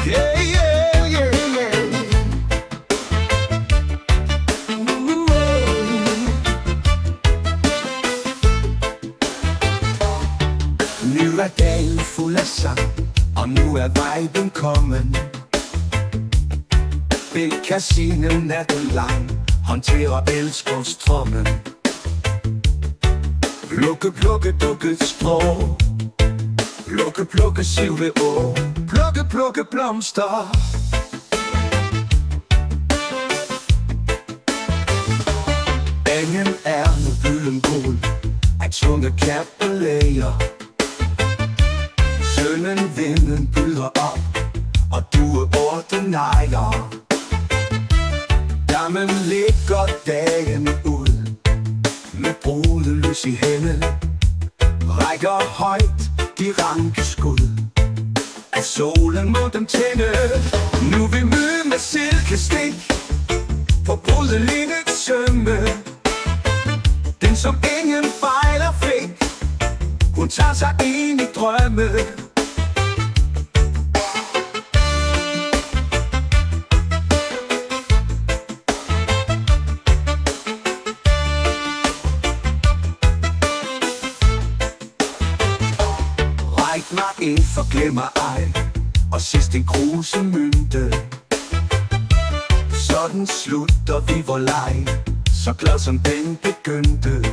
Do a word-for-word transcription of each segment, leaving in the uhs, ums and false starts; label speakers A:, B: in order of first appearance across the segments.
A: Yeah, yeah, yeah, yeah. Nu er dagen fuld af sang, og nu er viben kommen. Bekasinen natten lang, håndterer elskovstrømmen. Plukke, plukke, dukke strå, plukke, plukke silve å, plukke, plukke blomster. Engen er nu gyldengul af tunge kappelæger. Sønnen vinden byder op, og du er ordinaire. Dammen ligger dagen ud, med brudelys i hænde, rækker højt de ranke skud. Af solen må dem tænde. Nu vil møde med silkestik på brudelinnet sømme. Den som ingen fejler fik, hun tager sig ind i drømme. Ræk mig ind, forglemmer ej, og sidst en kruse mynte. Sådan slutter vi vor leg, så glad som den begyndte.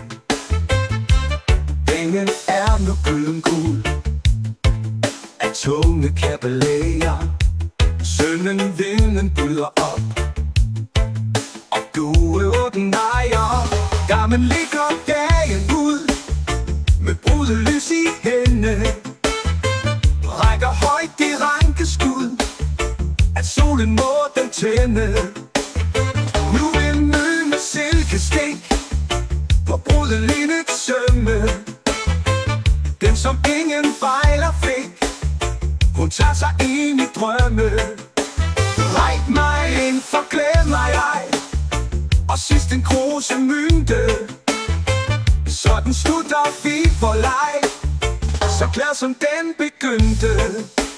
A: Engen er nu gyldengul af tunge kappelæger. Sønnen vinden byder op, og du er ordinaire. Dammen ligger dagen ud, med brudelys i hænde, rækker højt de ranke skud, at solen må den tænde. Nu vil møde med silkestik på brudelinnet sømme. Den som ingen fejler fik, hun tager sig ind i drømme. Ræk mig ind, forklæd mig ej, og sidst en kruse mynte. Sådan slutter vi vor leg, så glad som den begyndte.